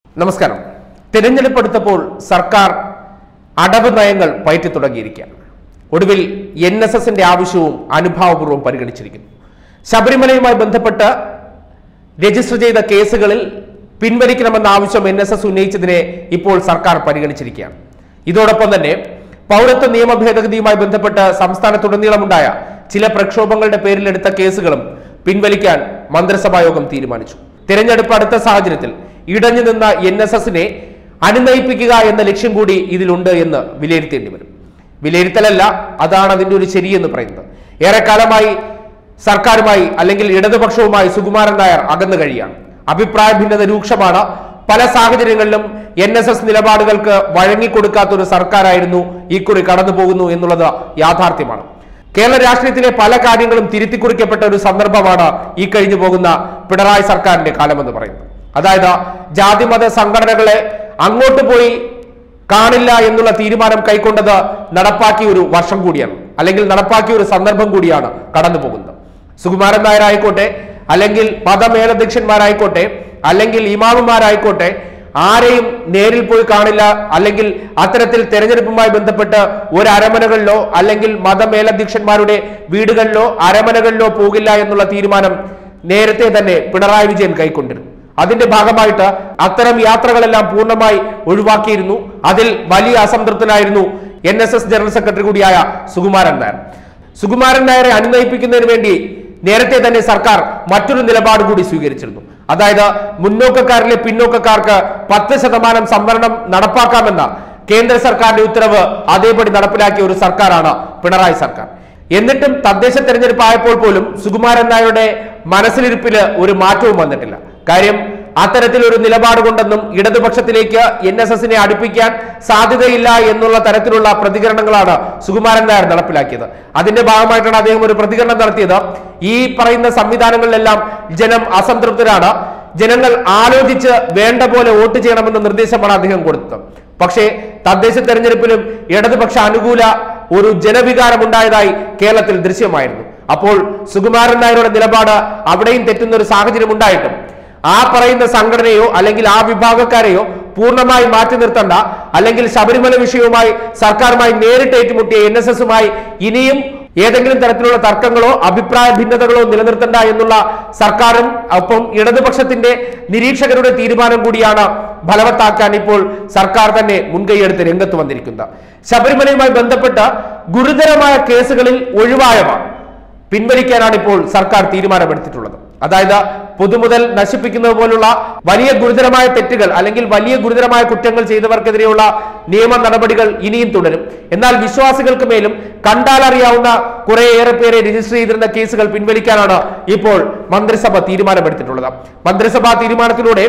നമസ്കാരം. തിരഞ്ഞെടുപ്പെടുത്തപ്പോൾ സർക്കാർ അടവ് നയങ്ങൾ പയറ്റി തുടങ്ങിയിരിക്കുകയാണ്. ഒടുവിൽ NSSന്റെ ആവശ്യവും അനുഭാവപൂർവ്വം പരിഗണിച്ചിരിക്കുന്നു. ശബരിമലയുമായി ബന്ധപ്പെട്ട് രജിസ്റ്റർ ചെയ്ത കേസുകളിൽ പിൻവലിക്കണമെന്ന ആവശ്യം NSS ഉന്നയിച്ചതിനെ ഇപ്പോൾ സർക്കാർ പരിഗണിച്ചിരിക്കുകയാണ്. ഇതോടൊപ്പം തന്നെ പൗരത്വ നിയമ ഭേദഗതിയുമായി ബന്ധപ്പെട്ട് സംസ്ഥാനത്തുടനീളമുണ്ടായ ചില പ്രക്ഷോഭങ്ങളുടെ പേരിലെടുത്ത കേസുകളും പിൻവലിക്കാൻ മന്ത്രിസഭാ യോഗം തീരുമാനിച്ചു. തിരഞ്ഞെടുപ്പ് അടുത്ത സാഹചര്യത്തിൽ ഇടഞ്ഞു നിന്ന NSSനെ അനുനയിപ്പിക്കുക എന്ന ലക്ഷ്യം കൂടി ഇതിലുണ്ട് എന്ന് വിലയിരുത്തേണ്ടി വരും. വിലയിരുത്തലല്ല, അതാണ് അതിന്റെ ഒരു ശരിയെന്ന് പറയുന്നത്. ഏറെക്കാലമായി സർക്കാരുമായി അല്ലെങ്കിൽ ഇടതുപക്ഷവുമായി സുകുമാരൻ നായർ അകന്നു കഴിയാണ്. അഭിപ്രായ ഭിന്നത രൂക്ഷമാണ്. പല സാഹചര്യങ്ങളിലും NSS നിലപാടുകൾക്ക് വഴങ്ങിക്കൊടുക്കാത്ത ഒരു സർക്കാരായിരുന്നു ഇക്കുറി കടന്നു പോകുന്നു എന്നുള്ളത് യാഥാർത്ഥ്യമാണ്. കേരള രാഷ്ട്രീയത്തിലെ പല കാര്യങ്ങളും തിരുത്തിക്കുറിക്കപ്പെട്ട ഒരു സന്ദർഭമാണ് ഈ കഴിഞ്ഞു പോകുന്ന പിണറായി സർക്കാരിന്റെ കാലമെന്ന് പറയുന്നത്. അതായത് ജാതിമത സംഘടനകളെ അങ്ങോട്ട് പോയി കാണില്ല എന്നുള്ള തീരുമാനം കൈക്കൊണ്ടത് നടപ്പാക്കിയ ഒരു വർഷം കൂടിയാണ്, അല്ലെങ്കിൽ നടപ്പാക്കിയ ഒരു സന്ദർഭം കൂടിയാണ് കടന്നു പോകുന്നത്. സുകുമാരൻ നായർ ആയിക്കോട്ടെ, അല്ലെങ്കിൽ മതമേലധ്യക്ഷന്മാരായിക്കോട്ടെ, അല്ലെങ്കിൽ ഇമാമുമാരായിക്കോട്ടെ, ആരെയും നേരിൽ പോയി കാണില്ല, അല്ലെങ്കിൽ അത്തരത്തിൽ തെരഞ്ഞെടുപ്പുമായി ബന്ധപ്പെട്ട് ഒരു അരമനകളിലോ അല്ലെങ്കിൽ മതമേലധ്യക്ഷന്മാരുടെ വീടുകളിലോ അരമനകളിലോ പോകില്ല എന്നുള്ള തീരുമാനം നേരത്തെ തന്നെ പിണറായി വിജയൻ കൈക്കൊണ്ടിരുന്നു. അതിന്റെ ഭാഗമായിട്ട് അത്തരം യാത്രകളെല്ലാം പൂർണ്ണമായി ഒഴിവാക്കിയിരുന്നു. അതിൽ വലിയ അസംതൃപ്തനായിരുന്നു NSS ജനറൽ സെക്രട്ടറി കൂടിയായ സുകുമാരൻ നായർ. സുകുമാരൻ നായരെ അനുനയിപ്പിക്കുന്നതിന് വേണ്ടി നേരത്തെ തന്നെ സർക്കാർ മറ്റൊരു നിലപാട് കൂടി സ്വീകരിച്ചിരുന്നു. അതായത് മുന്നോക്കക്കാരിലെ പിന്നോക്കക്കാർക്ക് 10% സംവരണം നടപ്പാക്കാമെന്ന കേന്ദ്ര സർക്കാരിന്റെ ഉത്തരവ് അതേപടി നടപ്പിലാക്കിയ ഒരു സർക്കാരാണ് പിണറായി സർക്കാർ. എന്നിട്ടും തദ്ദേശ തെരഞ്ഞെടുപ്പ് ആയപ്പോൾ പോലും സുകുമാരൻ നായരുടെ മനസ്സിലിരിപ്പില് ഒരു മാറ്റവും വന്നിട്ടില്ല. കാര്യം അത്തരത്തിലൊരു നിലപാട് കൊണ്ടെന്നും ഇടതുപക്ഷത്തിലേക്ക് NSSനെ അടുപ്പിക്കാൻ സാധ്യതയില്ല എന്നുള്ള തരത്തിലുള്ള പ്രതികരണങ്ങളാണ് സുകുമാരൻ നായർ നടപ്പിലാക്കിയത്. അതിന്റെ ഭാഗമായിട്ടാണ് അദ്ദേഹം ഒരു പ്രതികരണം നടത്തിയത്. ഈ പറയുന്ന സംവിധാനങ്ങളിലെല്ലാം ജനം അസംതൃപ്തരാണ്, ജനങ്ങൾ ആലോചിച്ച് വേണ്ട പോലെ വോട്ട് ചെയ്യണമെന്ന നിർദ്ദേശമാണ് അദ്ദേഹം കൊടുത്തത്. പക്ഷേ തദ്ദേശ തെരഞ്ഞെടുപ്പിലും ഇടതുപക്ഷ അനുകൂല ഒരു ജനവികാരം ഉണ്ടായതായി കേരളത്തിൽ ദൃശ്യമായിരുന്നു. അപ്പോൾ സുകുമാരൻ നായരുടെ നിലപാട് അവിടെയും തെറ്റുന്ന ഒരു സാഹചര്യം ഉണ്ടായിട്ടും ആ പറയുന്ന സംഘടനയോ അല്ലെങ്കിൽ ആ വിഭാഗക്കാരെയോ പൂർണ്ണമായി മാറ്റി നിർത്തണ്ട, അല്ലെങ്കിൽ ശബരിമല വിഷയവുമായി സർക്കാരുമായി നേരിട്ട് ഏറ്റുമുട്ടിയ NSSുമായി ഇനിയും ഏതെങ്കിലും തരത്തിലുള്ള തർക്കങ്ങളോ അഭിപ്രായ ഭിന്നതകളോ നിലനിർത്തണ്ട എന്നുള്ള സർക്കാരും ഒപ്പം ഇടതുപക്ഷത്തിന്റെ നിരീക്ഷകരുടെ തീരുമാനം കൂടിയാണ് ഫലവത്താക്കാൻ ഇപ്പോൾ സർക്കാർ തന്നെ മുൻകൈയെടുത്ത് രംഗത്ത് വന്നിരിക്കുന്നത്. ശബരിമലയുമായി ബന്ധപ്പെട്ട ഗുരുതരമായ കേസുകളിൽ ഒഴിവായവ പിൻവലിക്കാനാണ് ഇപ്പോൾ സർക്കാർ തീരുമാനമെടുത്തിട്ടുള്ളത്. അതായത് പൊതുമുതൽ നശിപ്പിക്കുന്നത് പോലുള്ള വലിയ ഗുരുതരമായ തെറ്റുകൾ അല്ലെങ്കിൽ വലിയ ഗുരുതരമായ കുറ്റങ്ങൾ ചെയ്തവർക്കെതിരെയുള്ള നിയമ നടപടികൾ ഇനിയും തുടരും. എന്നാൽ വിശ്വാസികൾക്ക് മേലും കണ്ടാലറിയാവുന്ന കുറേയേറെ പേരെ രജിസ്റ്റർ ചെയ്തിരുന്ന കേസുകൾ പിൻവലിക്കാനാണ് ഇപ്പോൾ മന്ത്രിസഭ തീരുമാനമെടുത്തിട്ടുള്ളത്. മന്ത്രിസഭാ തീരുമാനത്തിലൂടെ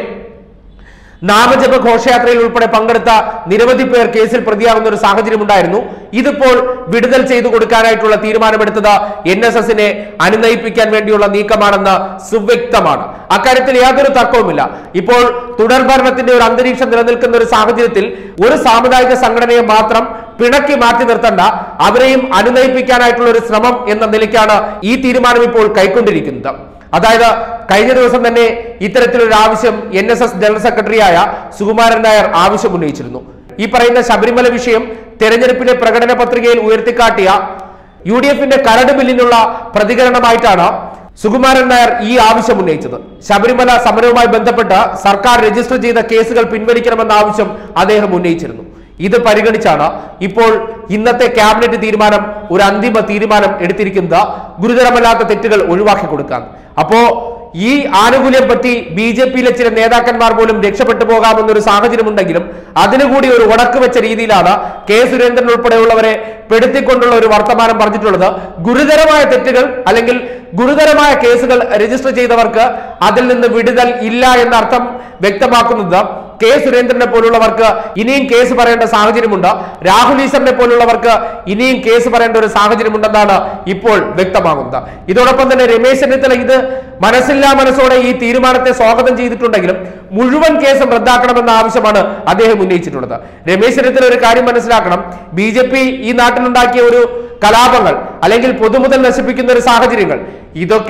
നാമജപ ഘോഷയാത്രയിൽ ഉൾപ്പെടെ പങ്കെടുത്ത നിരവധി പേർ കേസിൽ പ്രതിയാകുന്ന ഒരു സാഹചര്യം ഉണ്ടായിരുന്നു. ഇതിപ്പോൾ വിടുതൽ ചെയ്തു കൊടുക്കാനായിട്ടുള്ള തീരുമാനമെടുത്തത് NSSനെ അനുനയിപ്പിക്കാൻ വേണ്ടിയുള്ള നീക്കമാണെന്ന് സുവ്യക്തമാണ്. അക്കാര്യത്തിൽ യാതൊരു തർക്കവുമില്ല. ഇപ്പോൾ തുടർഭരണത്തിന്റെ ഒരു അന്തരീക്ഷം നിലനിൽക്കുന്ന ഒരു സാഹചര്യത്തിൽ ഒരു സാമുദായിക സംഘടനയെ മാത്രം പിണക്കി മാറ്റി നിർത്തണ്ട, അവരെയും അനുനയിപ്പിക്കാനായിട്ടുള്ള ഒരു ശ്രമം എന്ന നിലയ്ക്കാണ് ഈ തീരുമാനം ഇപ്പോൾ കൈക്കൊണ്ടിരിക്കുന്നത്. അതായത് കഴിഞ്ഞ ദിവസം തന്നെ ഇത്തരത്തിലൊരു ആവശ്യം NSS ജനറൽ സെക്രട്ടറിയായ സുകുമാരൻ നായർ ആവശ്യം ഉന്നയിച്ചിരുന്നു. ഈ പറയുന്ന ശബരിമല വിഷയം തെരഞ്ഞെടുപ്പിലെ പ്രകടന പത്രികയിൽ ഉയർത്തിക്കാട്ടിയ UDFന്റെ കരട് ബില്ലിനുള്ള പ്രതികരണമായിട്ടാണ് സുകുമാരൻ നായർ ഈ ആവശ്യം ഉന്നയിച്ചത്. ശബരിമല സമരവുമായി ബന്ധപ്പെട്ട് സർക്കാർ രജിസ്റ്റർ ചെയ്ത കേസുകൾ പിൻവലിക്കണമെന്ന ആവശ്യം അദ്ദേഹം ഉന്നയിച്ചിരുന്നു. ഇത് പരിഗണിച്ചാണ് ഇപ്പോൾ ഇന്നത്തെ ക്യാബിനറ്റ് തീരുമാനം ഒരു അന്തിമ തീരുമാനം എടുത്തിരിക്കുന്നത് ഗുരുതരമല്ലാത്ത തെറ്റുകൾ ഒഴിവാക്കി കൊടുക്കാൻ. അപ്പോ ഈ ആനുകൂല്യം പറ്റി BJPയിലെ ചില നേതാക്കന്മാർ പോലും രക്ഷപ്പെട്ടു പോകാമെന്നൊരു സാഹചര്യം ഉണ്ടെങ്കിലും അതിനുകൂടി ഒരു ഉടക്ക് വെച്ച രീതിയിലാണ് സുരേന്ദ്രൻ ഉൾപ്പെടെയുള്ളവരെ പെടുത്തിക്കൊണ്ടുള്ള ഒരു വർത്തമാനം പറഞ്ഞിട്ടുള്ളത്. ഗുരുതരമായ തെറ്റുകൾ അല്ലെങ്കിൽ ഗുരുതരമായ കേസുകൾ രജിസ്റ്റർ ചെയ്തവർക്ക് അതിൽ നിന്ന് വിടുതൽ ഇല്ല എന്ന അർത്ഥം വ്യക്തമാക്കുന്നത് സുരേന്ദ്രനെ പോലുള്ളവർക്ക് ഇനിയും കേസ് പറയേണ്ട സാഹചര്യമുണ്ട്, രാഹുൽ ഈശ്വറിനെ പോലുള്ളവർക്ക് ഇനിയും കേസ് പറയേണ്ട ഒരു സാഹചര്യമുണ്ടെന്നാണ് ഇപ്പോൾ വ്യക്തമാകുന്നത്. ഇതോടൊപ്പം തന്നെ രമേശ് ചെന്നിത്തല ഇത് മനസ്സില്ലാ മനസ്സോടെ ഈ തീരുമാനത്തെ സ്വാഗതം ചെയ്തിട്ടുണ്ടെങ്കിലും മുഴുവൻ കേസും റദ്ദാക്കണമെന്ന ആവശ്യമാണ് അദ്ദേഹം ഉന്നയിച്ചിട്ടുള്ളത്. രമേശ് ചെന്നിത്തല ഒരു കാര്യം മനസ്സിലാക്കണം, BJP ഈ നാട്ടിലുണ്ടാക്കിയ ഒരു കലാപങ്ങൾ അല്ലെങ്കിൽ പൊതുമുതൽ നശിപ്പിക്കുന്ന ഒരു സാഹചര്യങ്ങൾ ഇതൊക്കെ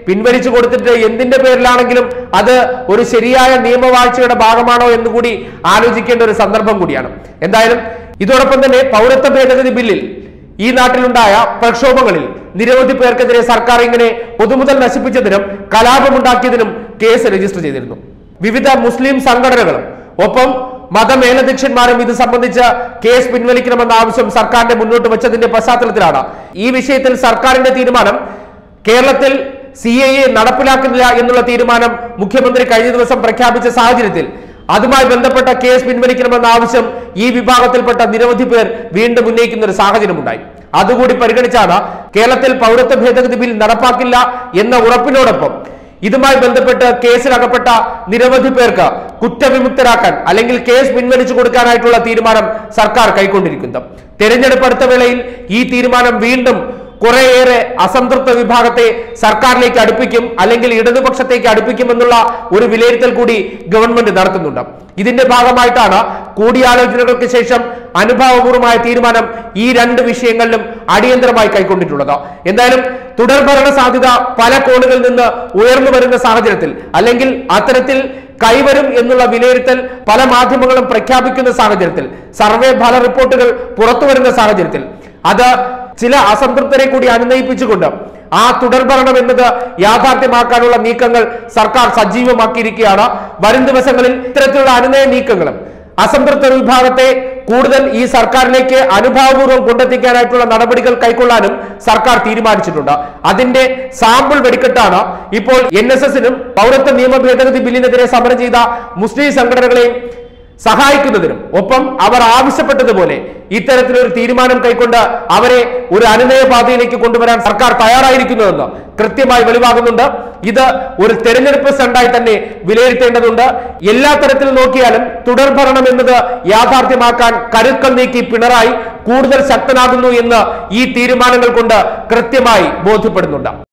പിൻവലിച്ചു കൊടുത്തിട്ട് എന്തിന്റെ പേരിലാണെങ്കിലും അത് ഒരു ശരിയായ നിയമവാഴ്ചയുടെ ഭാഗമാണോ എന്ന് കൂടി ആലോചിക്കേണ്ട ഒരു സന്ദർഭം കൂടിയാണ്. എന്തായാലും ഇതോടൊപ്പം തന്നെ പൗരത്വ ഭേദഗതി ബില്ലിൽ ഈ നാട്ടിലുണ്ടായ പ്രക്ഷോഭങ്ങളിൽ നിരവധി പേർക്കെതിരെ സർക്കാർ ഇങ്ങനെ പൊതുമുതൽ നശിപ്പിച്ചതിനും കലാപമുണ്ടാക്കിയതിനും കേസ് രജിസ്റ്റർ ചെയ്തിരുന്നു. വിവിധ മുസ്ലിം സംഘടനകളും ഒപ്പം മതമേലധ്യക്ഷന്മാരും ഇത് സംബന്ധിച്ച് കേസ് പിൻവലിക്കണമെന്ന ആവശ്യം സർക്കാരിന്റെ മുന്നോട്ട് വെച്ചതിന്റെ പശ്ചാത്തലത്തിലാണ് ഈ വിഷയത്തിൽ സർക്കാരിന്റെ തീരുമാനം കേരളത്തിൽ CAA നടപ്പിലാക്കുന്നില്ല എന്നുള്ള തീരുമാനം മുഖ്യമന്ത്രി കഴിഞ്ഞ ദിവസം പ്രഖ്യാപിച്ച സാഹചര്യത്തിൽ അതുമായി ബന്ധപ്പെട്ട കേസ് പിൻവലിക്കണമെന്ന ആവശ്യം ഈ വിഭാഗത്തിൽപ്പെട്ട നിരവധി പേർ വീണ്ടും ഉന്നയിക്കുന്ന ഒരു സാഹചര്യമുണ്ടായി. അതുകൂടി പരിഗണിച്ചാണ് കേരളത്തിൽ പൗരത്വ ഭേദഗതി ബിൽ നടപ്പാക്കില്ല എന്ന ഉറപ്പിനോടൊപ്പം ഇതുമായി ബന്ധപ്പെട്ട് കേസിലകപ്പെട്ട നിരവധി പേർക്ക് കുറ്റവിമുക്തരാക്കാൻ അല്ലെങ്കിൽ കേസ് പിൻവലിച്ചു കൊടുക്കാനായിട്ടുള്ള തീരുമാനം സർക്കാർ കൈക്കൊണ്ടിരിക്കുന്നത്. തെരഞ്ഞെടുപ്പ് അടുത്ത വേളയിൽ ഈ തീരുമാനം വീണ്ടും കുറേയേറെ അസംതൃപ്ത വിഭാഗത്തെ സർക്കാരിലേക്ക് അടുപ്പിക്കും അല്ലെങ്കിൽ ഇടതുപക്ഷത്തേക്ക് അടുപ്പിക്കുമെന്നുള്ള ഒരു വിലയിരുത്തൽ കൂടി ഗവൺമെന്റ് നടത്തുന്നുണ്ട്. ഇതിന്റെ ഭാഗമായിട്ടാണ് കൂടിയാലോചനകൾക്ക് ശേഷം അനുഭാവപൂർവമായ തീരുമാനം ഈ രണ്ട് വിഷയങ്ങളിലും അടിയന്തരമായി കൈക്കൊണ്ടിട്ടുള്ളത്. എന്തായാലും തുടർഭരണ സാധ്യത പല കോണുകളിൽ നിന്ന് ഉയർന്നു വരുന്ന സാഹചര്യത്തിൽ അല്ലെങ്കിൽ അത്തരത്തിൽ കൈവരും എന്നുള്ള വിലയിരുത്തൽ പല മാധ്യമങ്ങളും പ്രഖ്യാപിക്കുന്ന സാഹചര്യത്തിൽ സർവേ ഫല റിപ്പോർട്ടുകൾ പുറത്തു വരുന്ന സാഹചര്യത്തിൽ അത് ചില അസംതൃപ്തരെ കൂടി അനുനയിപ്പിച്ചുകൊണ്ട് ആ തുടർഭരണം എന്നത് യാഥാർത്ഥ്യമാക്കാനുള്ള നീക്കങ്ങൾ സർക്കാർ സജീവമാക്കിയിരിക്കുകയാണ്. വരും ദിവസങ്ങളിൽ ഇത്തരത്തിലുള്ള അനുനയ നീക്കങ്ങളും അസംതൃപ്ത വിഭാഗത്തെ കൂടുതൽ ഈ സർക്കാരിലേക്ക് അനുഭാവപൂർവ്വം കൊണ്ടെത്തിക്കാനായിട്ടുള്ള നടപടികൾ കൈക്കൊള്ളാനും സർക്കാർ തീരുമാനിച്ചിട്ടുണ്ട്. അതിന്റെ സാമ്പിൾ വെടിക്കെട്ടാണ് ഇപ്പോൾ NSSനും പൗരത്വ നിയമ ഭേദഗതി ബില്ലിനെതിരെ സമരം ചെയ്ത മുസ്ലിം സംഘടനകളെയും സഹായിക്കുന്നതിനും ഒപ്പം അവർ ആവശ്യപ്പെട്ടതുപോലെ ഇത്തരത്തിലൊരു തീരുമാനം കൈക്കൊണ്ട് അവരെ ഒരു അനുനയ പാതയിലേക്ക് കൊണ്ടുവരാൻ സർക്കാർ തയ്യാറായിരിക്കുന്നുവെന്ന് കൃത്യമായി വെളിവാകുന്നുണ്ട്. ഇത് ഒരു തെരഞ്ഞെടുപ്പ് സ്റ്റണ്ടായി തന്നെ വിലയിരുത്തേണ്ടതുണ്ട്. എല്ലാ തരത്തിൽ നോക്കിയാലും തുടർഭരണം എന്നത് യാഥാർത്ഥ്യമാക്കാൻ കരുക്കൾ നീക്കി പിണറായി കൂടുതൽ ശക്തനാകുന്നു എന്ന് ഈ തീരുമാനങ്ങൾ കൊണ്ട് കൃത്യമായി ബോധ്യപ്പെടുന്നുണ്ട്.